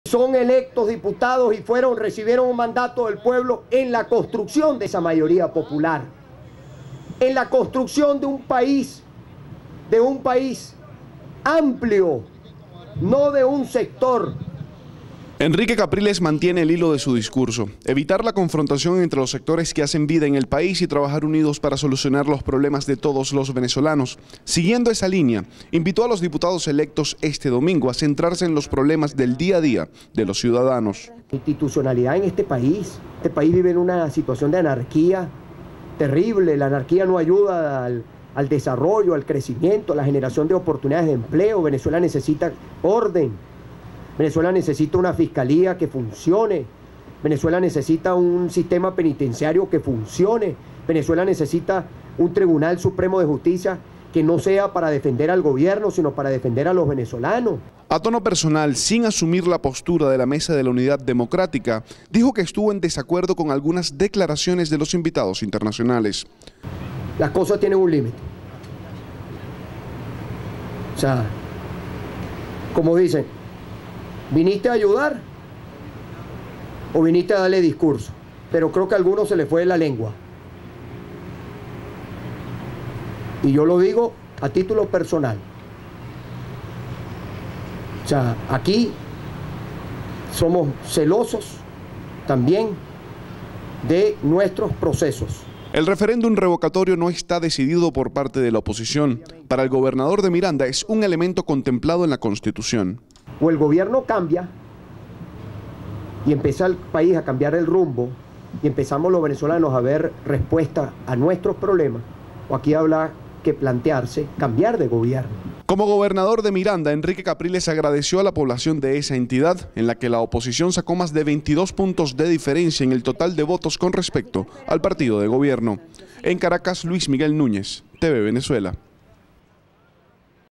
Son electos diputados y recibieron un mandato del pueblo en la construcción de esa mayoría popular, en la construcción de un país amplio, no de un sector. Enrique Capriles mantiene el hilo de su discurso: evitar la confrontación entre los sectores que hacen vida en el país y trabajar unidos para solucionar los problemas de todos los venezolanos. Siguiendo esa línea, invitó a los diputados electos este domingo a centrarse en los problemas del día a día de los ciudadanos. Institucionalidad en este país vive en una situación de anarquía terrible. La anarquía no ayuda al desarrollo, al crecimiento, a la generación de oportunidades de empleo. Venezuela necesita orden. Venezuela necesita una fiscalía que funcione. Venezuela necesita un sistema penitenciario que funcione. Venezuela necesita un Tribunal Supremo de Justicia que no sea para defender al gobierno, sino para defender a los venezolanos. A tono personal, sin asumir la postura de la Mesa de la Unidad Democrática, dijo que estuvo en desacuerdo con algunas declaraciones de los invitados internacionales. Las cosas tienen un límite. O sea, como dicen, ¿viniste a ayudar o viniste a darle discurso? Pero creo que a algunos se les fue la lengua. Y yo lo digo a título personal. O sea, aquí somos celosos también de nuestros procesos. El referéndum revocatorio no está decidido por parte de la oposición. Para el gobernador de Miranda es un elemento contemplado en la Constitución. O el gobierno cambia y empieza el país a cambiar el rumbo y empezamos los venezolanos a ver respuesta a nuestros problemas, o aquí habla que plantearse cambiar de gobierno. Como gobernador de Miranda, Enrique Capriles agradeció a la población de esa entidad, en la que la oposición sacó más de 22 puntos de diferencia en el total de votos con respecto al partido de gobierno. En Caracas, Luis Miguel Núñez, TV Venezuela.